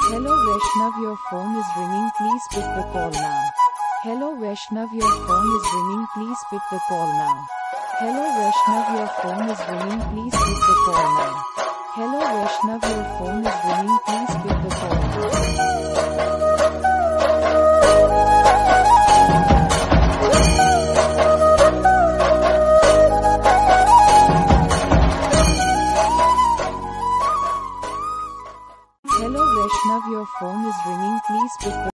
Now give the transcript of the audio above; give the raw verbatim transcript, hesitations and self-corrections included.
Hello Vaishnav, your phone is ringing, please pick the call now. Hello Vaishnav, your phone is ringing, please pick the call now. Hello Vaishnav, your phone is ringing, please pick the call now. Hello Vaishnav, your phone is ringing, please pick the call now. Hello Vaishnav, your phone is ringing, please pick the